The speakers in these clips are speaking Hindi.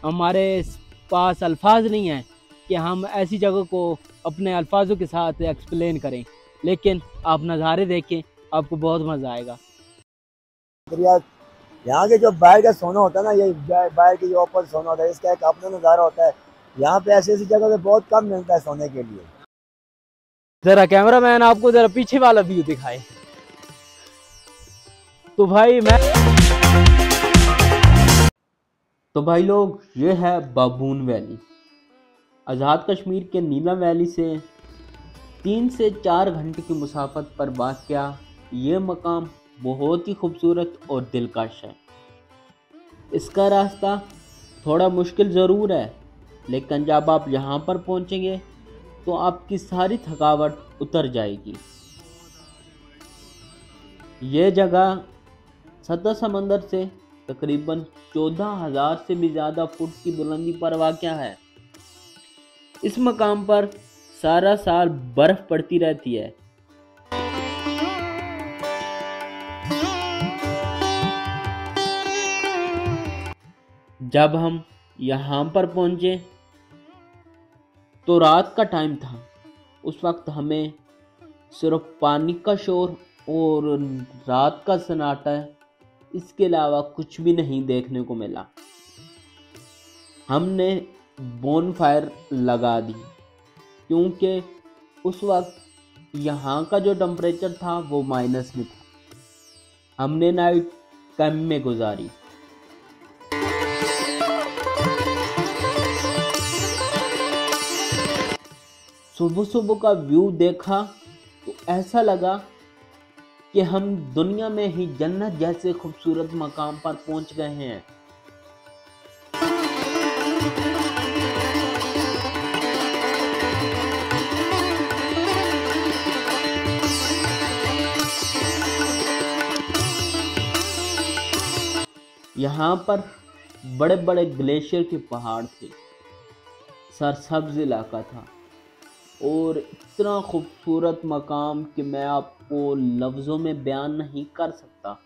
हमारे पास अल्फाज नहीं हैं कि हम ऐसी जगह को अपने अल्फाजों के साथ एक्सप्लेन करें, लेकिन आप नज़ारे देखें, आपको बहुत मज़ा आएगा। यहाँ के जो बाहर का सोना होता है ना, ये बाहर के जो ऊपर सोना होता है, इसका एक अपना नज़ारा होता है। यहाँ पे ऐसी ऐसी जगह पे बहुत कम मिलता है सोने के लिए। ज़रा कैमरामैन आपको ज़रा पीछे वाला व्यू दिखाए। तो भाई लोग, ये है बाबून वैली। आज़ाद कश्मीर के नीलम वैली से 3 से 4 घंटे की मुसाफत पर वाक़या ये मकाम बहुत ही खूबसूरत और दिलकश है। इसका रास्ता थोड़ा मुश्किल ज़रूर है, लेकिन जब आप यहाँ पर पहुँचेंगे तो आपकी सारी थकावट उतर जाएगी। ये जगह सतह समंदर से तकरीबन 14,000 से भी ज़्यादा फुट की बुलंदी पर वाक़या है। इस मकाम पर सारा साल बर्फ़ पड़ती रहती है। जब हम यहाँ पर पहुँचे तो रात का टाइम था। उस वक्त हमें सिर्फ पानी का शोर और रात का सन्नाटा, इसके अलावा कुछ भी नहीं देखने को मिला। हमने बोनफायर लगा दी क्योंकि उस वक्त यहाँ का जो टेम्परेचर था वो माइनस में था। हमने नाइट कैंप में गुजारी। सुबह सुबह का व्यू देखा तो ऐसा लगा कि हम दुनिया में ही जन्नत जैसे खूबसूरत मकाम पर पहुंच गए हैं। यहाँ पर बड़े बड़े ग्लेशियर के पहाड़ थे, सरसब्ज इलाका था और इतना खूबसूरत मकाम कि मैं आपको लफ्ज़ों में बयान नहीं कर सकता।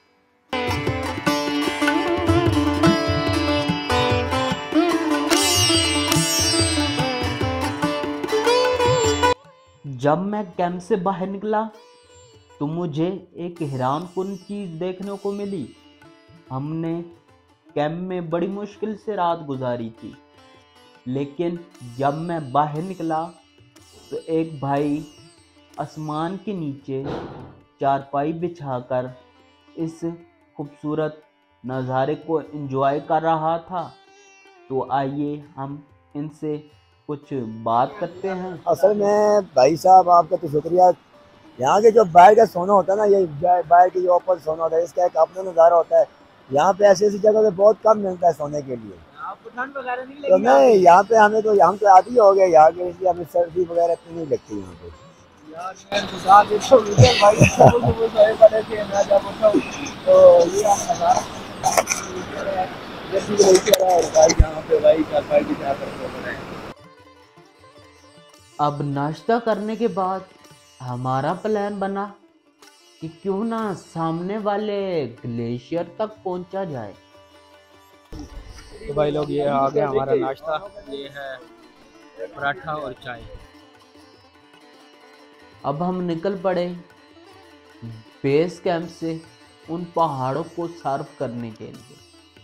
जब मैं कैंप से बाहर निकला तो मुझे एक हैरानकुन चीज़ देखने को मिली। हमने कैंप में बड़ी मुश्किल से रात गुजारी थी, लेकिन जब मैं बाहर निकला तो एक भाई आसमान के नीचे चारपाई बिछाकर इस खूबसूरत नज़ारे को एंजॉय कर रहा था। तो आइए हम इनसे कुछ बात करते हैं। असल में भाई साहब, आपका तो शुक्रिया। यहाँ के जो बाहर का सोना होता है ना, ये बाहर के जो ऊपर सोना होता है, इसका एक अपना नज़ारा होता है। यहाँ पे ऐसी ऐसी जगह पे बहुत कम मिलता है सोने के लिए। आपको ठंड वगैरह नहीं लगती? तो नहीं, यहाँ पे हम तो आदी हो गए यहाँ के, इसलिए हमें सर्दी वगैरह इतनी नहीं लगती यहाँ पे। अब नाश्ता करने के बाद हमारा प्लान बना कि क्यों ना सामने वाले ग्लेशियर तक पहुंचा जाए। तो भाई लोग, ये आ गया हमारा नाश्ता। ये है पराठा और चाय। अब हम निकल पड़े बेस कैंप से उन पहाड़ों को सर्फ करने के लिए।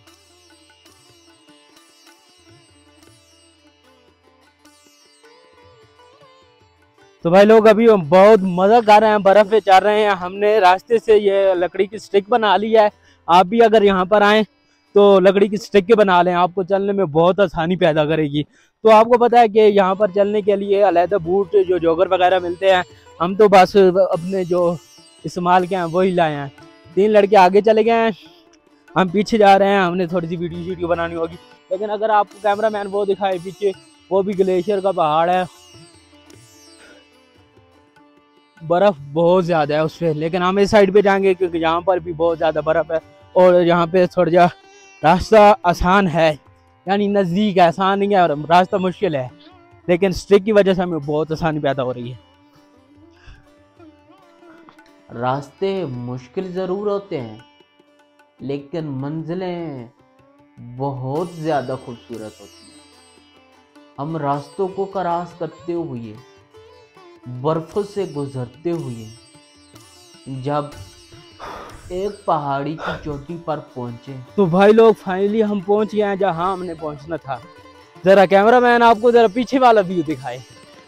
तो भाई लोग, अभी हम बहुत मज़ा कर रहे हैं, बर्फ़ पे चल रहे हैं। हमने रास्ते से ये लकड़ी की स्टिक बना ली है। आप भी अगर यहाँ पर आएँ तो लकड़ी की स्टिक के बना लें, आपको चलने में बहुत आसानी पैदा करेगी। तो आपको पता है कि यहाँ पर चलने के लिए अलहदा बूट जो जॉगर वगैरह मिलते हैं। हम तो बस अपने जो इस्तेमाल के हैं वही लाए हैं। 3 लड़के आगे चले गए हैं, हम पीछे जा रहे हैं। हमने थोड़ी सी वीडियो बनानी होगी, लेकिन अगर आपको कैमरा मैन वो दिखाए पीछे, वो भी ग्लेशियर का पहाड़ है, बर्फ़ बहुत ज़्यादा है उस पर। लेकिन हम इस साइड पे जाएंगे क्योंकि यहाँ पर भी बहुत ज़्यादा बर्फ़ है और यहाँ पे थोड़ा जा रास्ता आसान है, यानी नज़दीक है, आसान नहीं है, और रास्ता मुश्किल है, लेकिन स्ट्रिक की वजह से हमें बहुत आसानी पैदा हो रही है। रास्ते मुश्किल ज़रूर होते हैं, लेकिन मंजिलें बहुत ज़्यादा खूबसूरत होती हैं। हम रास्तों को क्रॉस करते हुए, बर्फ़ों से गुजरते हुए जब एक पहाड़ी की चोटी पर पहुंचे, तो भाई लोग फाइनली हम पहुंच गए हैं जहां हमने पहुंचना था। जरा कैमरामैन आपको जरा पीछे वाला व्यू दिखाए।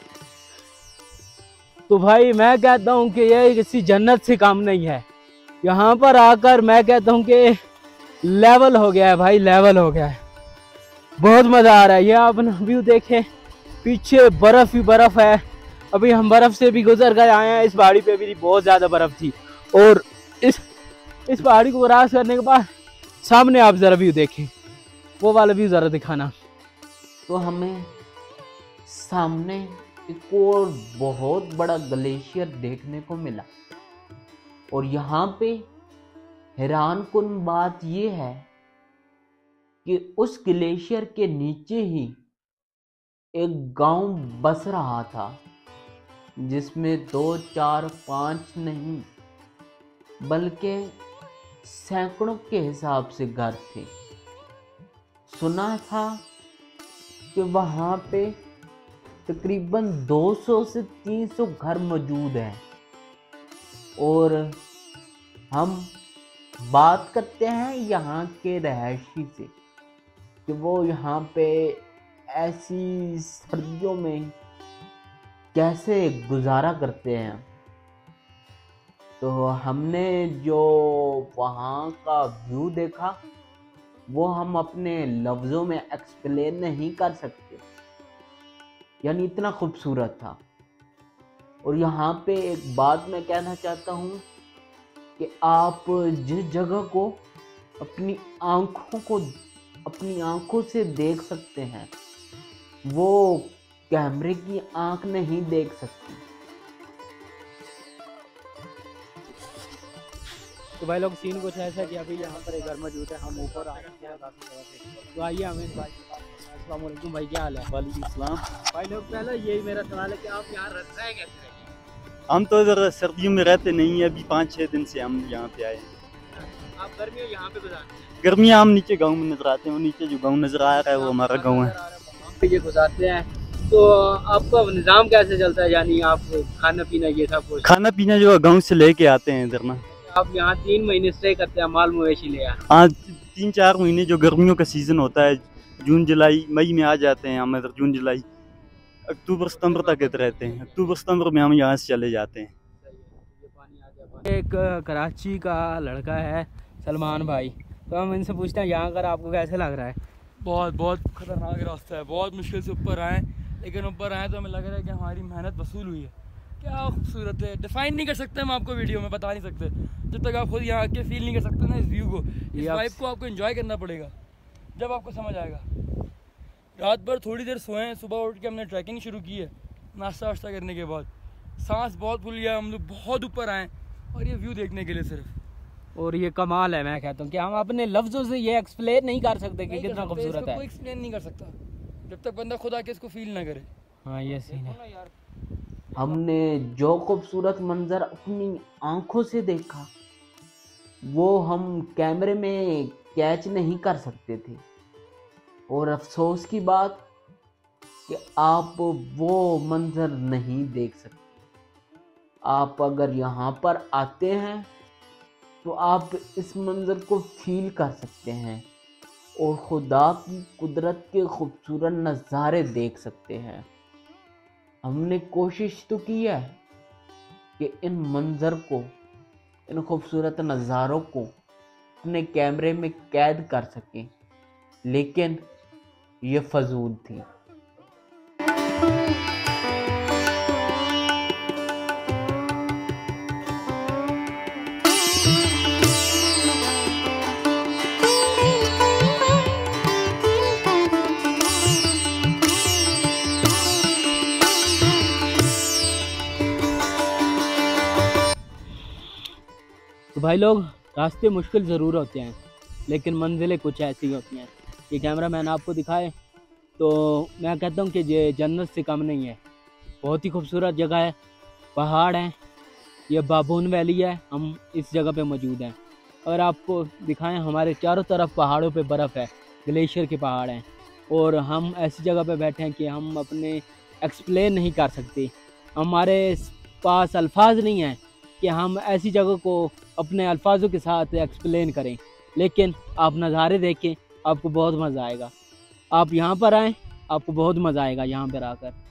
तो भाई मैं कहता हूं कि ये किसी जन्नत से कम नहीं है। यहाँ पर आकर मैं कहता हूं कि लेवल हो गया है भाई, लेवल हो गया है। बहुत मजा आ रहा है। ये आप व्यू देखें, पीछे बर्फ ही बर्फ है। अभी हम बर्फ से भी गुजर कर आए हैं। इस पहाड़ी पे भी बहुत ज्यादा बर्फ थी और इस पहाड़ी को क्रॉस करने के बाद सामने आप जरा व्यू देखें, वो वाला व्यू जरा दिखाना। तो हमें सामने एक और बहुत बड़ा ग्लेशियर देखने को मिला। और यहाँ पे हैरानकुन बात यह है कि उस ग्लेशियर के नीचे ही एक गांव बस रहा था, जिसमें 2, 4, 5 नहीं बल्कि सैकड़ों के हिसाब से घर थे। सुना था कि वहाँ पे तकरीबन 200 से 300 घर मौजूद हैं। और हम बात करते हैं यहाँ के रहायशी से कि वो यहाँ पे ऐसी सर्दियों में कैसे गुजारा करते हैं। तो हमने जो वहाँ का व्यू देखा वो हम अपने लफ्ज़ों में एक्सप्लेन नहीं कर सकते, यानी इतना खूबसूरत था। और यहाँ पे एक बात मैं कहना चाहता हूँ कि आप जिस जगह को अपनी आंखों से देख सकते हैं, वो कैमरे की आंख नहीं देख सकती। तो भाई लोग सीन कुछ ऐसा कि अभी यहाँ पर एक घर मौजूद है, हम ऊपर आ रहे हैं काफ़ी जगह से। तो आइए हमें भाई, अस्सलाम वालेकुम भाई, क्या हाल है? वालेकुम सलाम। भाई लोग पहले यही मेरा सवाल है कि आप यहाँ रहते हैं कैसे? हम तो इधर सर्दियों में रहते नहीं है, अभी 5-6 दिन से हम यहाँ पे आए हैं। आप गर्मियों यहाँ पे गुजारते हैं? गर्मियाँ हम नीचे गांव में नजर आते हैं, वो नीचे जो गांव नजर आ रहा है वो हमारा गांव है। वहाँ पे ये गुजारते हैं। तो आपका निज़ाम कैसे चलता है, यानी आप खाना पीना ये सब कुछ? खाना पीना जो है गाँव से लेके आते हैं इधर ना। आप यहाँ 3 महीने स्टे करते हैं, माल मवेशी ले आए? हाँ, 3-4 महीने जो गर्मियों का सीज़न होता है, जून जुलाई मई में आ जाते हैं हम इधर। जून जुलाई अक्टूबर सितंबर तक इधर रहते हैं। अक्टूबर सितंबर में हम यहाँ से चले जाते हैं। एक कराची का लड़का है सलमान भाई, तो हम इनसे पूछते हैं यहाँ कर आपको कैसे लग रहा है? बहुत खतरनाक रास्ता है, बहुत मुश्किल से ऊपर आए, लेकिन ऊपर आए तो हमें लग रहा है कि हमारी मेहनत वसूल हुई है। क्या खूबसूरत है, डिफाइन नहीं कर सकते हम आपको, वीडियो में बता नहीं सकते जब तक आप खुद यहाँ आके फील नहीं कर सकते ना इस व्यू को। इस वाइब को आपको एंजॉय करना पड़ेगा, जब आपको समझ आएगा। रात भर थोड़ी देर सोए, सुबह उठ के हमने ट्रैकिंग शुरू की है नाश्ता वाश्ता करने के बाद। सांस बहुत फूल गया, हम लोग बहुत ऊपर आए और ये व्यू देखने के लिए सिर्फ। और ये कमाल है, मैं कहता हूँ कि हम अपने लफ्जों से ये एक्सप्लेन नहीं कर सकते कि कितना खूबसूरत है। कोई एक्सप्लेन नहीं कर सकता जब तक बंदा खुद आके इसको फील ना करे। हाँ ये सीन है। हमने जो खूबसूरत मंजर अपनी आंखों से देखा वो हम कैमरे में कैच नहीं कर सकते थे। और अफसोस की बात कि आप वो मंजर नहीं देख सकते। आप अगर यहाँ पर आते हैं तो आप इस मंजर को फील कर सकते हैं और खुदा की कुदरत के खूबसूरत नज़ारे देख सकते हैं। हमने कोशिश तो की है कि इन मंजर को, इन खूबसूरत नज़ारों को अपने कैमरे में कैद कर सकें, लेकिन ये फजूल थी। तो भाई लोग रास्ते मुश्किल ज़रूर होते हैं, लेकिन मंजिलें कुछ ऐसी होती हैं। ये कैमरा मैन आपको दिखाए तो मैं कहता हूँ कि ये जन्नत से कम नहीं है। बहुत ही खूबसूरत जगह है, पहाड़ हैं, ये बाबून वैली है, हम इस जगह पे मौजूद हैं। और आपको दिखाएं हमारे चारों तरफ पहाड़ों पे बर्फ़ है। ग्लेशियर के पहाड़ हैं, और हम ऐसी जगह पे बैठे हैं कि हम अपने एक्सप्लेन नहीं कर सकते। हमारे पास अल्फाज नहीं हैं कि हम ऐसी जगह को अपने अल्फाजों के साथ एक्सप्लेन करें। लेकिन आप नज़ारे देखें, आपको बहुत मज़ा आएगा। आप यहाँ पर आएँ, आपको बहुत मज़ा आएगा यहाँ पर आकर।